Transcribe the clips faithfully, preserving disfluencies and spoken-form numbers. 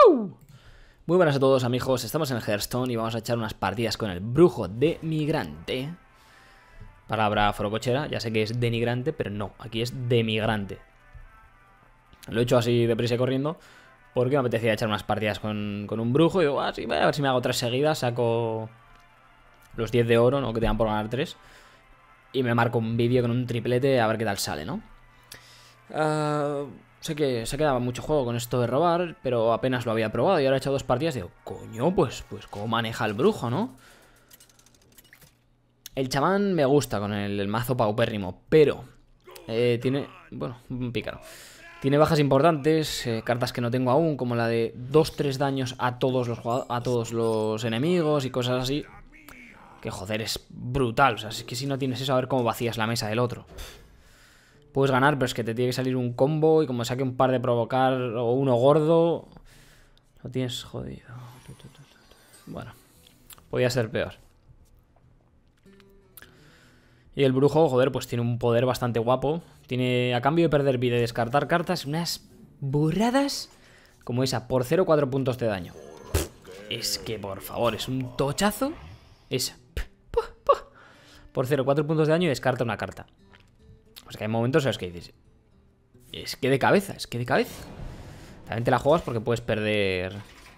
¡Woo! Muy buenas a todos, amigos. Estamos en el Hearthstone y vamos a echar unas partidas con el brujo demigrante. Palabra forocochera, ya sé que es denigrante, pero no, aquí es demigrante. Lo he hecho así deprisa y corriendo porque me apetecía echar unas partidas con, con un brujo. Y digo, ah, sí, voy a ver si me hago tres seguidas, saco los diez de oro, ¿no? Que te dan por ganar tres. Y me marco un vídeo con un triplete a ver qué tal sale, ¿no? Uh, sé que se quedaba mucho juego con esto de robar, pero apenas lo había probado y ahora he hecho dos partidas y digo, coño, pues, pues cómo maneja el brujo, ¿no? El chamán me gusta con el, el mazo paupérrimo, pero eh, tiene, bueno, un pícaro. Tiene bajas importantes, eh, cartas que no tengo aún, como la de dos tres daños a todos los a todos los enemigos y cosas así. Que joder, es brutal, o sea, es que si no tienes eso, a ver cómo vacías la mesa del otro. Puedes ganar, pero es que te tiene que salir un combo y como saque un par de provocar o uno gordo, lo tienes jodido. Bueno, podía ser peor. Y el brujo, joder, pues tiene un poder bastante guapo. Tiene, a cambio de perder vida y descartar cartas, unas burradas como esa, por cero coma cuatro puntos de daño. Es que, por favor, es un tochazo. Esa. Por cero coma cuatro puntos de daño y descarta una carta. O sea que hay momentos en los que dices, es que de cabeza, es que de cabeza. También te la juegas porque puedes perder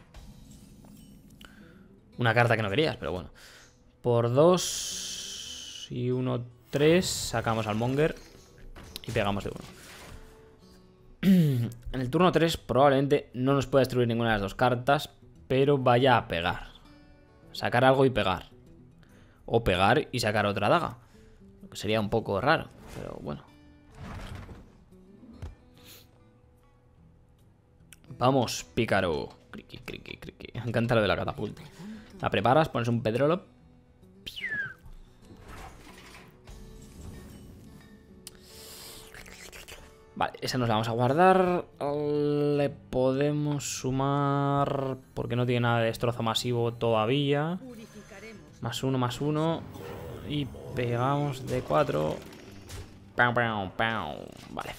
una carta que no querías, pero bueno. Por dos y uno, tres, sacamos al Monger y pegamos de uno. En el turno tres probablemente no nos pueda destruir ninguna de las dos cartas, pero vaya a pegar. Sacar algo y pegar. O pegar y sacar otra daga. Lo que sería un poco raro, pero bueno. Vamos, pícaro. Criqui, criqui, criqui. Me encanta lo de la catapulta. La preparas, pones un pedrolo. Vale, esa nos la vamos a guardar. Le podemos sumar, porque no tiene nada de destrozo masivo todavía. Más uno, más uno. Y pegamos de cuatro. Vale.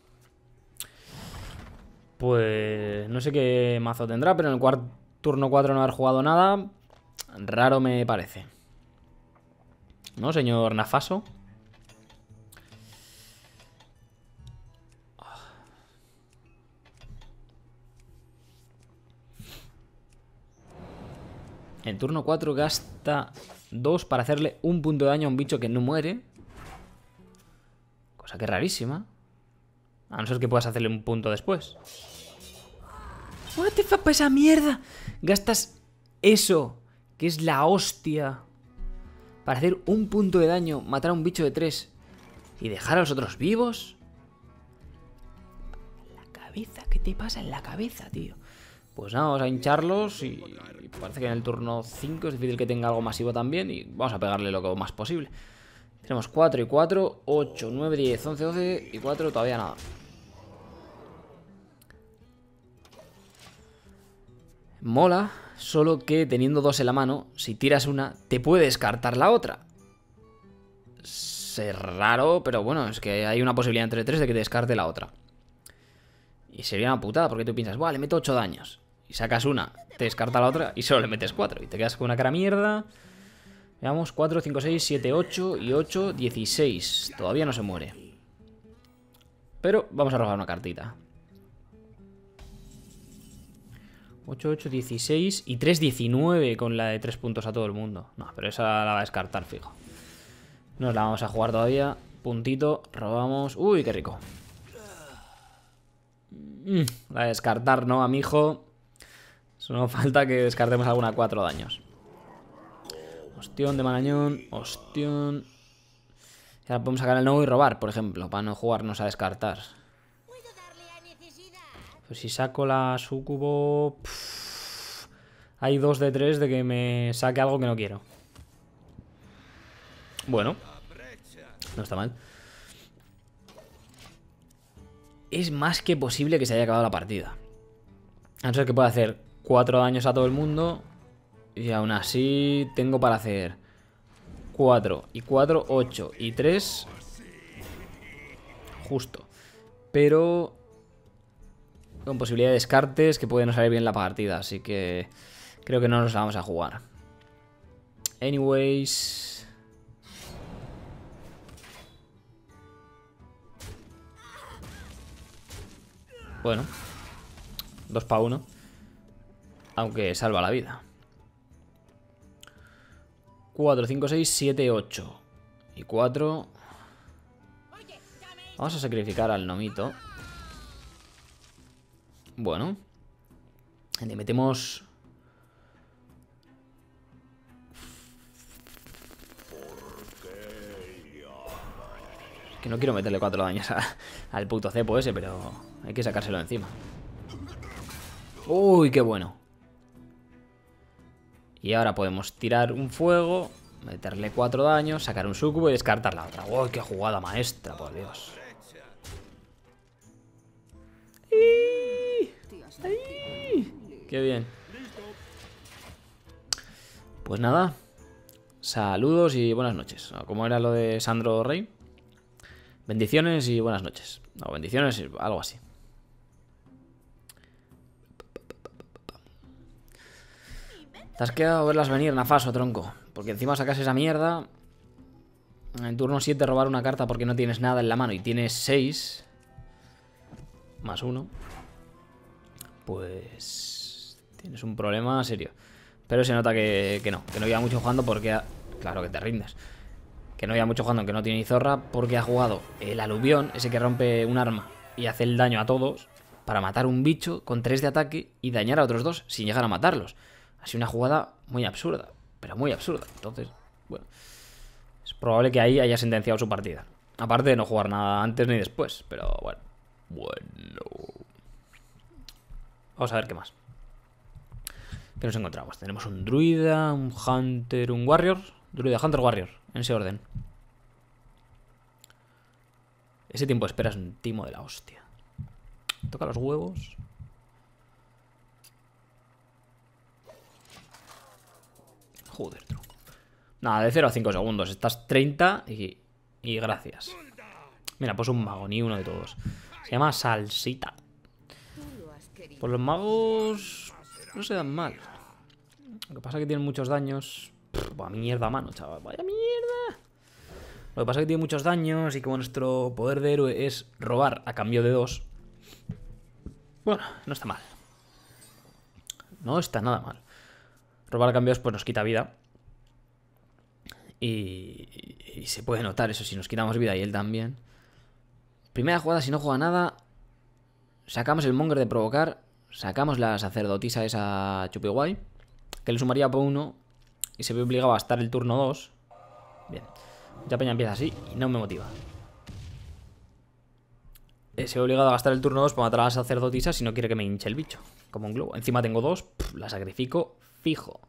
Pues no sé qué mazo tendrá, pero en el cuart turno cuatro no haber jugado nada, raro me parece. ¿No, señor Nafaso? En turno cuatro gasta dos para hacerle un punto de daño a un bicho que no muere. Cosa que es rarísima. A no ser que puedas hacerle un punto después. What the fuck, esa mierda. Gastas eso, que es la hostia, para hacer un punto de daño, matar a un bicho de tres y dejar a los otros vivos. La cabeza, ¿qué te pasa en la cabeza, tío? Pues nada, vamos a hincharlos y parece que en el turno cinco es difícil que tenga algo masivo también y vamos a pegarle lo más posible. Tenemos cuatro y cuatro, ocho, nueve, diez, once, doce y cuatro, todavía nada. Mola, solo que teniendo dos en la mano, si tiras una, te puede descartar la otra. Es raro, pero bueno, es que hay una posibilidad entre tres de que te descarte la otra. Y sería una putada, porque tú piensas, buah, le meto ocho daños. Y sacas una, te descarta la otra y solo le metes cuatro. Y te quedas con una cara mierda. Veamos, cuatro, cinco, seis, siete, ocho y ocho, dieciséis. Todavía no se muere. Pero vamos a robar una cartita. ocho, ocho, dieciséis y tres, diecinueve con la de tres puntos a todo el mundo. No, pero esa la va a descartar, fijo. Nos la vamos a jugar todavía. Puntito, robamos. Uy, qué rico. Mm, la de descartar, ¿no, amigo? Solo falta que descartemos alguna cuatro daños. Ostión de Marañón. Ostión. Y ahora podemos sacar el nuevo y robar, por ejemplo, para no jugarnos a descartar. Pues si saco la sucubo... Pff, hay dos de tres de que me saque algo que no quiero. Bueno, no está mal. Es más que posible que se haya acabado la partida. A no ser que pueda hacer cuatro daños a todo el mundo. Y aún así tengo para hacer cuatro y cuatro, ocho y tres. Justo. Pero... con posibilidad de descartes que puede no salir bien la partida. Así que creo que no nos la vamos a jugar. Anyways... Bueno. dos para uno. Aunque salva la vida. cuatro, cinco, seis, siete, ocho. Y cuatro... Vamos a sacrificar al gnomito. Bueno. Le metemos... Que no quiero meterle cuatro daños a, al puto cepo ese, pero hay que sacárselo encima. Uy, qué bueno. Y ahora podemos tirar un fuego, meterle cuatro daños, sacar un sucubo y descartar la otra. Uy, qué jugada maestra, por Dios. ¡Ay! ¡Ay! ¡Qué bien! Pues nada. Saludos y buenas noches. ¿Cómo era lo de Sandro Rey? Bendiciones y buenas noches. No, bendiciones, algo así. Te has quedado a verlas venir, Nafaso, tronco. Porque encima sacas esa mierda. En turno siete robar una carta porque no tienes nada en la mano y tienes seis. Más uno. Pues... tienes un problema serio. Pero se nota que, que no. Que no lleva mucho jugando porque... Ha... Claro que te rindes. Que no lleva mucho jugando, que no tiene ni zorra. Porque ha jugado el aluvión, ese que rompe un arma y hace el daño a todos. Para matar un bicho con tres de ataque y dañar a otros dos sin llegar a matarlos. Ha sido una jugada muy absurda. Pero muy absurda. Entonces, bueno. Es probable que ahí haya sentenciado su partida. Aparte de no jugar nada antes ni después. Pero bueno. Bueno. Vamos a ver qué más. ¿Qué nos encontramos? Tenemos un druida, un hunter, un warrior. Druida, hunter, warrior. En ese orden. Ese tiempo de espera es un timo de la hostia. Toca los huevos. Joder, tronco. Nada, de cero a cinco segundos. Estás treinta y, y gracias. Mira, pues un mago, ni uno de todos. Se llama Salsita. Pues los magos no se dan mal. Lo que pasa es que tienen muchos daños. Pff, vaya mierda, mano, chaval. Vaya mierda. Lo que pasa es que tienen muchos daños y como nuestro poder de héroe es robar a cambio de dos. Bueno, no está mal. No está nada mal. Robar a cambio de dos pues nos quita vida. Y, y se puede notar eso si nos quitamos vida y él también. Primera jugada, si no juega nada, sacamos el monger de provocar. Sacamos la sacerdotisa esa chupiguay, que le sumaría por uno y se ve obligado a estar el turno dos. Bien. Ya Peña empieza así y no me motiva. Se ve obligado a gastar el turno dos para matar a la sacerdotisa si no quiere que me hinche el bicho. Como un globo. Encima tengo dos, pff, la sacrifico fijo.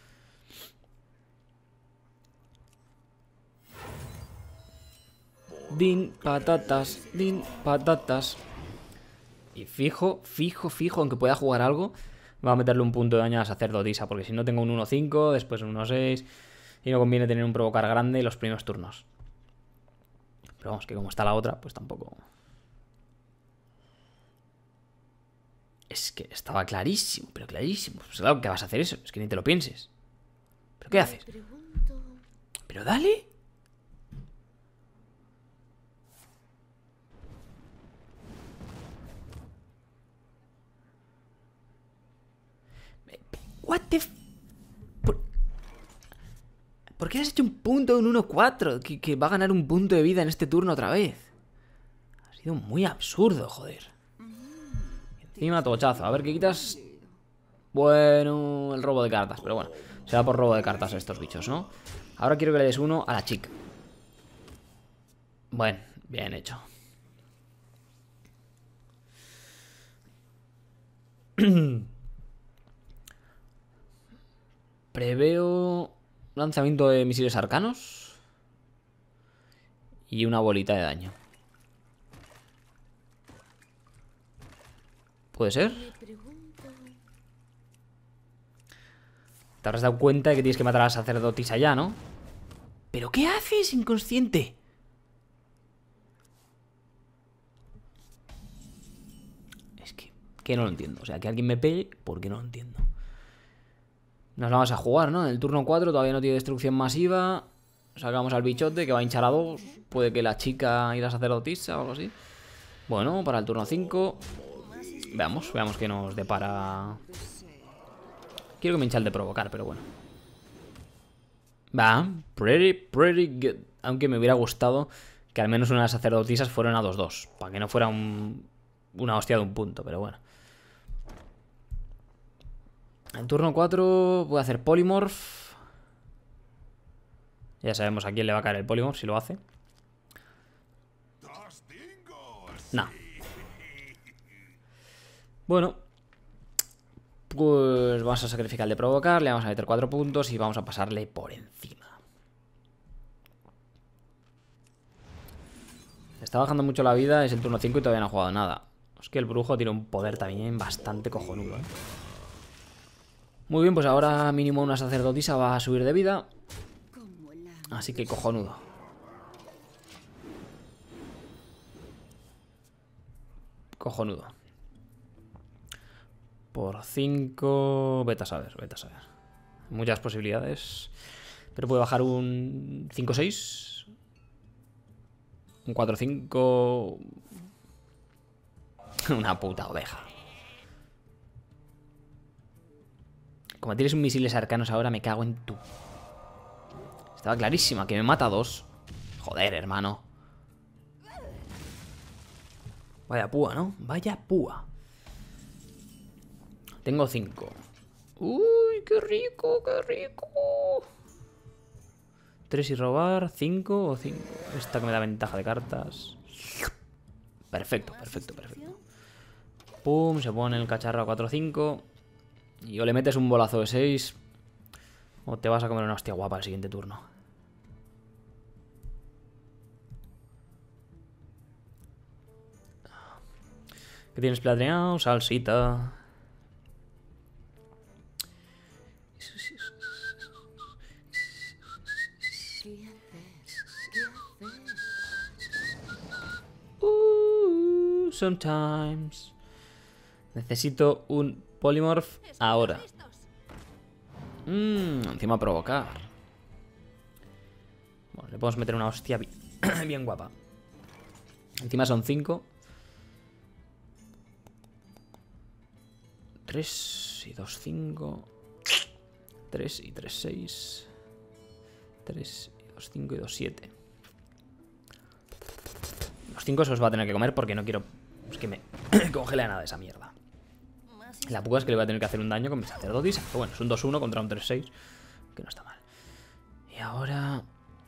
Din, patatas, din, patatas. Y fijo, fijo, fijo, aunque pueda jugar algo, va a meterle un punto de daño a la sacerdotisa. Porque si no tengo un uno cinco, después un uno seis. Y no conviene tener un provocar grande en los primeros turnos. Pero vamos, que como está la otra, pues tampoco... Es que estaba clarísimo, pero clarísimo. Pues claro, ¿qué vas a hacer eso? Es que ni te lo pienses. ¿Pero qué haces? Pero dale. What the f... ¿Por... ¿Por qué has hecho un punto de un uno cuatro? Que, que va a ganar un punto de vida en este turno otra vez. Ha sido muy absurdo, joder. Encima tochazo. A ver qué quitas. Bueno, el robo de cartas. Pero bueno, se da por robo de cartas a estos bichos, ¿no? Ahora quiero que le des uno a la chica. Bueno, bien hecho. Preveo lanzamiento de misiles arcanos y una bolita de daño. ¿Puede ser? Te habrás dado cuenta de que tienes que matar a la sacerdotisa ya, ¿no? ¿Pero qué haces, inconsciente? Es que que no lo entiendo. O sea, que alguien me pegue porque no lo entiendo. Nos vamos a jugar, ¿no? En el turno cuatro todavía no tiene destrucción masiva. Sacamos al bichote que va a hinchar a dos. Puede que la chica y la sacerdotisa o algo así. Bueno, para el turno cinco. Veamos, veamos qué nos depara. Quiero que me hinche el de provocar, pero bueno. Va, pretty, pretty good. Aunque me hubiera gustado que al menos una de las sacerdotisas fueran a dos dos. Para que no fuera un, una hostia de un punto, pero bueno. En turno cuatro voy a hacer Polymorph. Ya sabemos a quién le va a caer el Polymorph si lo hace. No. Bueno. Pues vamos a sacrificar el de provocar. Le vamos a meter cuatro puntos y vamos a pasarle por encima. Está bajando mucho la vida. Es el turno cinco y todavía no ha jugado nada. Es que el brujo tiene un poder también bastante cojonudo, ¿eh? Muy bien, pues ahora mínimo una sacerdotisa va a subir de vida. Así que cojonudo. Cojonudo. Por cinco... Vete a saber, vete a saber. Muchas posibilidades. Pero puede bajar un cinco seis. Un cuatro cinco. Una puta oveja. Como tienes un misiles arcanos ahora, me cago en tu... Estaba clarísima, que me mata a dos. Joder, hermano. Vaya púa, ¿no? Vaya púa. Tengo cinco. Uy, qué rico, qué rico. Tres y robar, cinco o cinco. Esta que me da ventaja de cartas. Perfecto, perfecto, perfecto. Pum, se pone el cacharro a cuatro cinco. Y o le metes un bolazo de seis o te vas a comer una hostia guapa el siguiente turno. ¿Qué tienes planeado? Salsita. Uh, sometimes. Necesito un Polymorph ahora. Mmm, encima provocar. Bueno, le podemos meter una hostia bien, bien guapa. Encima son cinco. tres y dos, cinco. tres y tres, seis. tres y dos, cinco y dos, siete. Los cinco se los va a tener que comer porque no quiero pues, que me congele nada de esa mierda. La puga es que le voy a tener que hacer un daño con mi sacerdotisa. Pero bueno, es un dos uno contra un tres seis. Que no está mal. Y ahora...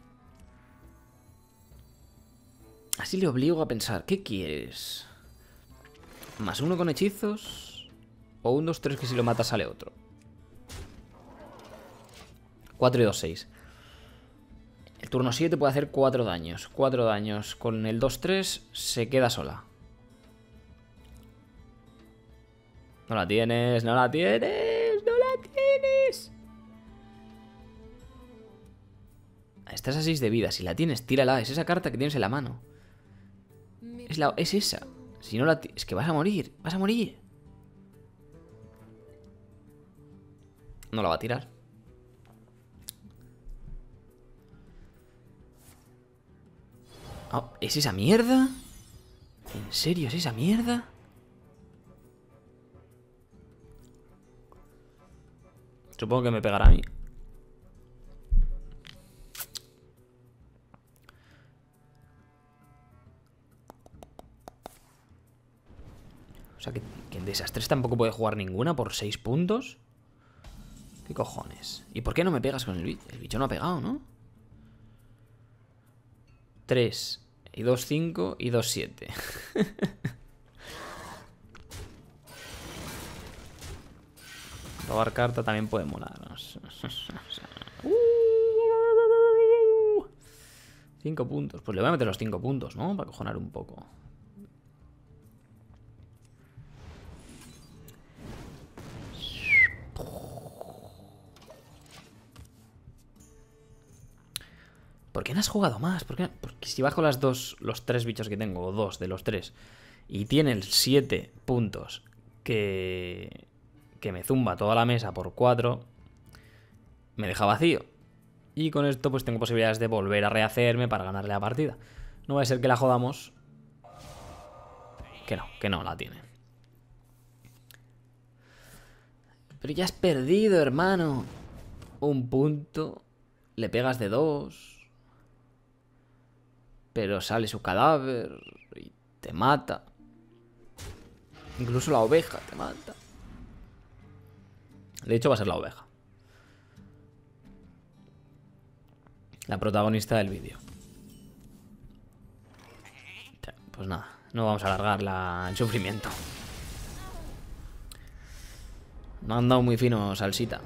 Así le obligo a pensar. ¿Qué quieres? ¿Más uno con hechizos? ¿O un dos tres que si lo mata sale otro? cuatro y dos, seis. El turno siete puede hacer cuatro daños. cuatro daños. Con el dos tres se queda sola. No la tienes, no la tienes, no la tienes. Estás a seis de vida. Si la tienes, tírala. Es esa carta que tienes en la mano. Es, la, es esa. Si no la tienes, es que vas a morir. Vas a morir. No la va a tirar. Oh, ¿es esa mierda? ¿En serio es esa mierda? Supongo que me pegará a mí. O sea que, que en desastres tampoco puede jugar ninguna por seis puntos. ¿Qué cojones? ¿Y por qué no me pegas con el bicho? El bicho no ha pegado, ¿no? tres y dos, cinco y dos, siete. Robar carta también puede molar. cinco puntos. Pues le voy a meter los cinco puntos, ¿no? Para cojonar un poco. ¿Por qué no has jugado más? ¿Por qué? Porque si bajo las dos, los tres bichos que tengo, o dos de los tres, y tienen siete puntos que, que me zumba toda la mesa por cuatro, me deja vacío. Y con esto pues tengo posibilidades de volver a rehacerme para ganarle la partida. No va a ser que la jodamos. Que no, que no la tiene. Pero ya has perdido, hermano. Un punto. Le pegas de dos. Pero sale su cadáver y te mata. Incluso la oveja te mata. De hecho va a ser la oveja la protagonista del vídeo. Pues nada, no vamos a alargar la... el sufrimiento. Me han dado muy fino salsita.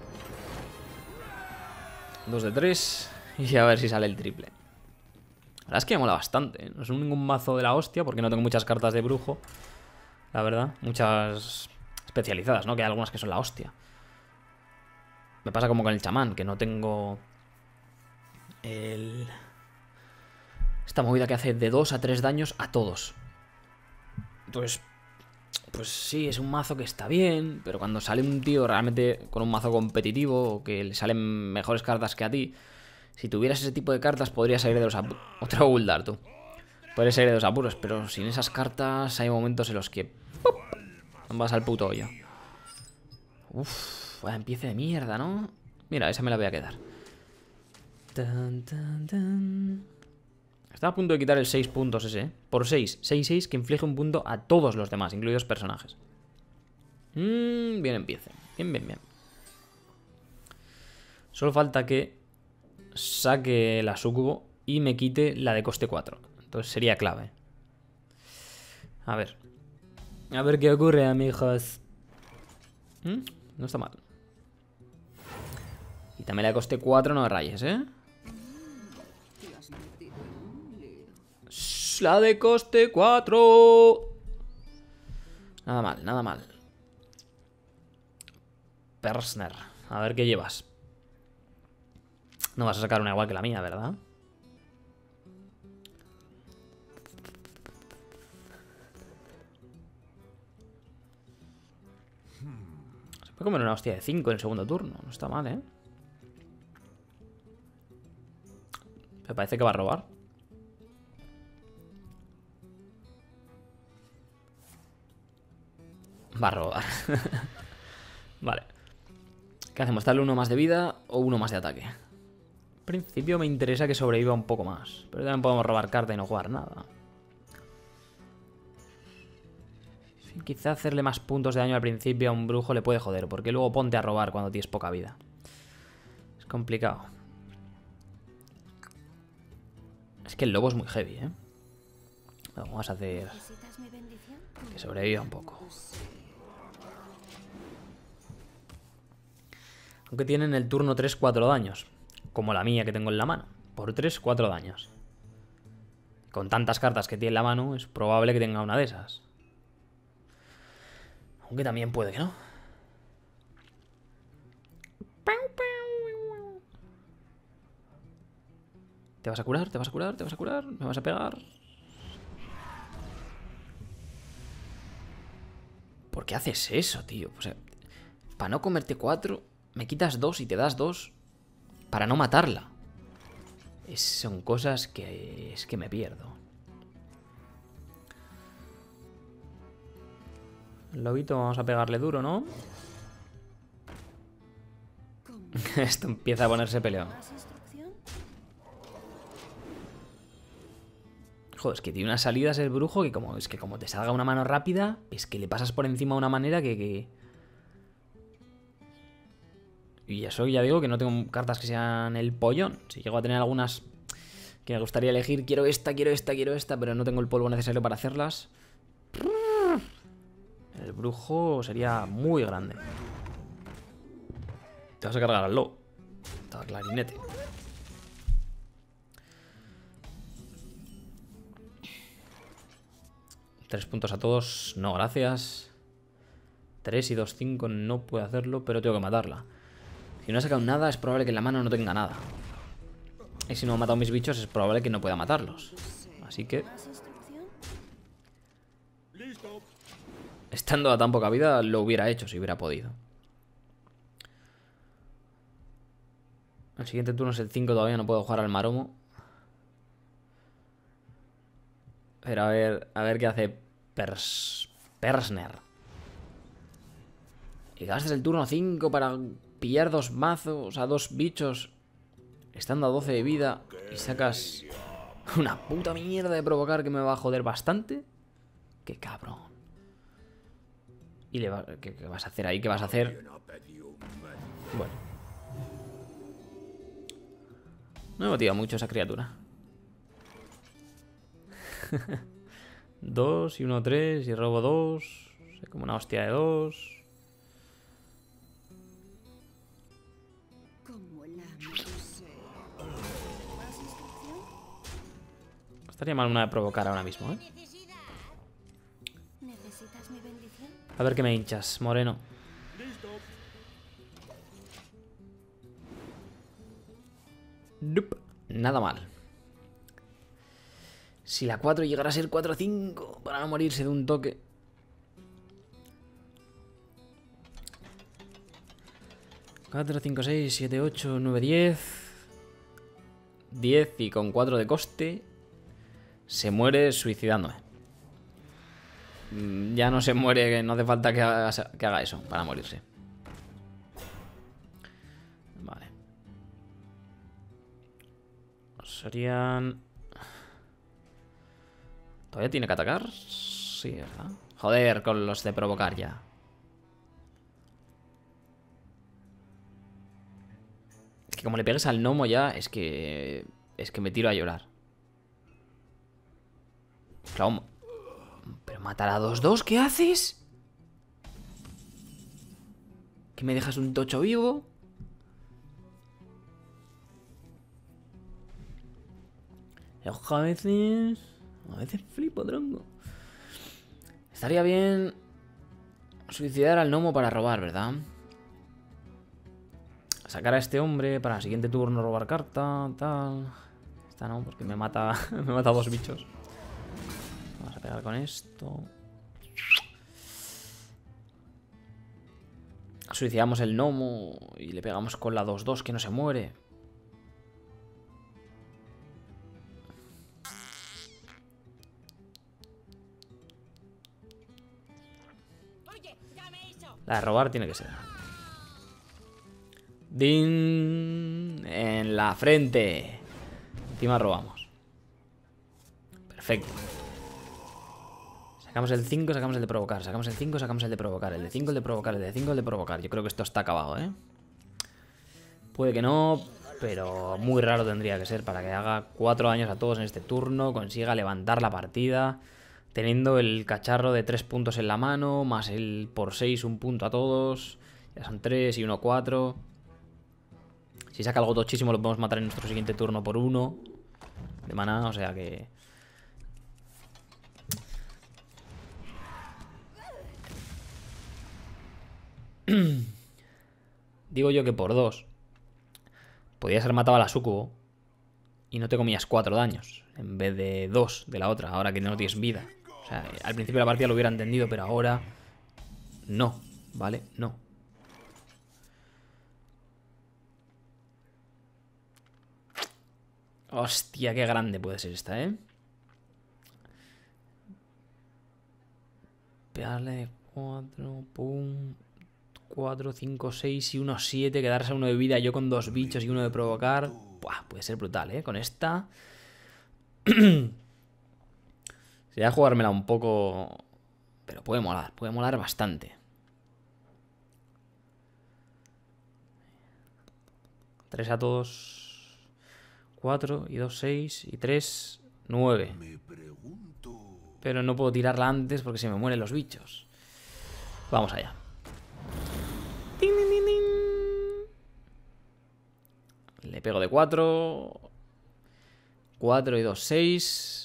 Dos de tres. Y a ver si sale el triple. La verdad es que me mola bastante, ¿eh? No es ningún mazo de la hostia porque no tengo muchas cartas de brujo. La verdad, muchas especializadas, ¿no? Que hay algunas que son la hostia. Me pasa como con el chamán, que no tengo el... esta movida que hace de dos a tres daños a todos. Pues, pues sí, es un mazo que está bien, pero cuando sale un tío realmente con un mazo competitivo, que le salen mejores cartas que a ti, si tuvieras ese tipo de cartas podrías salir de los apuros. Otro Guldar, tú. Podrías salir de los apuros, pero sin esas cartas hay momentos en los que... ¡pop! Vas al puto hoyo. Uff, vaya empiece de mierda, ¿no? Mira, esa me la voy a quedar. Tan, tan, tan. Estaba a punto de quitar el seis puntos ese, ¿eh? Por seis. seis seis que inflige un punto a todos los demás, incluidos personajes. Mmm, bien empiece. Bien, bien, bien. Solo falta que saque la sucubo y me quite la de coste cuatro. Entonces sería clave. A ver. A ver qué ocurre, amigos. ¿Mm? No está mal. Quítame la de coste cuatro, no me rayes, ¿eh? La de coste cuatro. Nada mal, nada mal. Persner. A ver qué llevas. No vas a sacar una igual que la mía, ¿verdad? Se puede comer una hostia de cinco en el segundo turno. No está mal, ¿eh? Me parece que va a robar. Va a robar. Vale. ¿Qué hacemos? ¿Darle uno más de vida o uno más de ataque? En principio me interesa que sobreviva un poco más. Pero también podemos robar carta y no jugar nada. Sí, quizá hacerle más puntos de daño al principio a un brujo le puede joder. Porque luego ponte a robar cuando tienes poca vida. Es complicado. Es que el lobo es muy heavy, ¿eh? Bueno, vamos a hacer que sobreviva un poco. Aunque tienen el turno tres cuatro daños. Como la mía que tengo en la mano. Por tres cuatro daños. Con tantas cartas que tiene en la mano, es probable que tenga una de esas. Aunque también puede que no. ¿Te vas a curar? ¿Te vas a curar? ¿Te vas a curar? ¿Me vas a pegar? ¿Por qué haces eso, tío? O sea, para no comerte cuatro... me quitas dos y te das dos para no matarla. Es, son cosas que es que me pierdo. El lobito vamos a pegarle duro, ¿no? Esto empieza a ponerse peleón. Joder, es que tiene unas salidas el brujo que como es que como te salga una mano rápida, es que le pasas por encima de una manera que... que... Y eso ya digo que no tengo cartas que sean el pollón. Si llego a tener algunas que me gustaría elegir, quiero esta, quiero esta, quiero esta, pero no tengo el polvo necesario para hacerlas. El brujo sería muy grande. Te vas a cargar al lobo. Estaba clarinete. Tres puntos a todos. No, gracias. Tres y dos, cinco. No puedo hacerlo, pero tengo que matarla. Si no he sacado nada, es probable que en la mano no tenga nada. Y si no he matado mis bichos, es probable que no pueda matarlos. Así que... estando a tan poca vida, lo hubiera hecho si hubiera podido. El siguiente turno es el cinco, todavía no puedo jugar al Maromo. Pero a ver, a ver qué hace Pers, Persner. Y gastas el turno cinco para pillar dos mazos, o sea, dos bichos, estando a doce de vida, y sacas una puta mierda de provocar que me va a joder bastante. Qué cabrón. ¿Y le va, qué, qué vas a hacer ahí? ¿Qué vas a hacer? Bueno. No me motiva mucho esa criatura. Dos y uno, tres, y robo dos. Soy como una hostia de dos. No estaría mal una de provocar ahora mismo, ¿eh? A ver qué me hinchas, moreno. Nope. Nada mal. Si la cuatro llegara a ser cuatro cinco para no morirse de un toque. cuatro, cinco, seis, siete, ocho, nueve, diez. diez y con cuatro de coste. Se muere suicidándome. Ya no se muere, no hace falta que haga, que haga eso para morirse. Vale. Serían... ¿Todavía tiene que atacar? Sí, ¿verdad? Joder, con los de provocar ya. Es que como le pegues al gnomo ya, es que... Es que me tiro a llorar. Claro. Pero matar a dos dos, ¿qué haces? ¿Que me dejas un tocho vivo? Ojo, a veces... A veces flipo, tronco. Estaría bien suicidar al gnomo para robar, ¿verdad? Sacar a este hombre para el siguiente turno robar carta, tal. Esta no, porque me mata, me mata dos bichos. Vamos a pegar con esto. Suicidamos el gnomo y le pegamos con la dos dos que no se muere. La de robar tiene que ser. ¡Din! En la frente. Encima robamos. Perfecto. Sacamos el cinco, sacamos el de provocar. Sacamos el cinco, sacamos el de provocar. El de cinco, el de provocar. El de cinco, el de provocar. Yo creo que esto está acabado, ¿eh? Puede que no, pero muy raro tendría que ser para que haga cuatro daños a todos en este turno. Consiga levantar la partida. Teniendo el cacharro de tres puntos en la mano, más el por seis un punto a todos. Ya son tres y uno cuatro. Si saca algo tochísimo lo podemos matar en nuestro siguiente turno por uno de maná, o sea que... Digo yo que por dos podías haber matado a la Sucubo y no te comías cuatro daños en vez de dos de la otra, ahora que no tienes vida. O sea, al principio de la partida lo hubiera entendido, pero ahora no, ¿vale? No. Hostia, qué grande puede ser esta, ¿eh? Pegarle cuatro, pum. cuatro, cinco, seis y uno, siete. Quedarse a uno de vida, yo con dos bichos y uno de provocar. Buah, puede ser brutal, ¿eh? Con esta... Sería jugármela un poco... Pero puede molar, puede molar bastante. tres a todos. cuatro y dos, seis y tres, nueve. Pero no puedo tirarla antes porque se me mueren los bichos. Vamos allá. ¡Ting, ting, ting, ting! Le pego de cuatro. cuatro y dos, seis.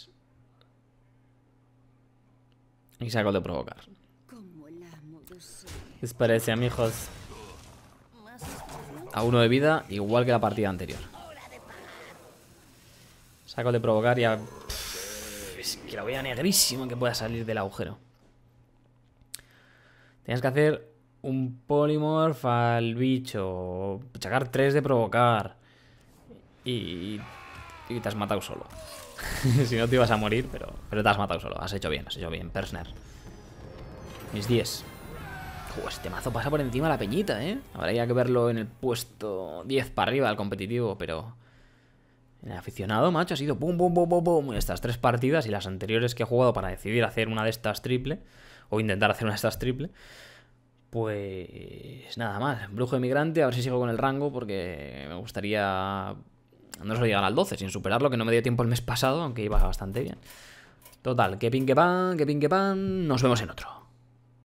Y saco de provocar. ¿Qué os parece, amigos? A uno de vida, igual que la partida anterior. Saco de provocar y a... Pff, es que la voy a negrísimo que pueda salir del agujero. Tienes que hacer un Polymorph al bicho. Sacar tres de provocar. Y, y te has matado solo. Si no te ibas a morir, pero, pero te has matado solo. Has hecho bien, has hecho bien, Persner. Mis diez. Joder, este mazo pasa por encima de la peñita, ¿eh? Habría que verlo en el puesto diez para arriba del competitivo, pero... En el aficionado, macho, ha sido pum, pum, pum, pum, pum. Estas tres partidas y las anteriores que he jugado para decidir hacer una de estas triple, o intentar hacer una de estas triple, pues nada más. Brujo emigrante, a ver si sigo con el rango, porque me gustaría no solo llegar al doce, sin superarlo, que no me dio tiempo el mes pasado, aunque iba bastante bien. Total, que pin que pan, que pin que pan, nos vemos en otro.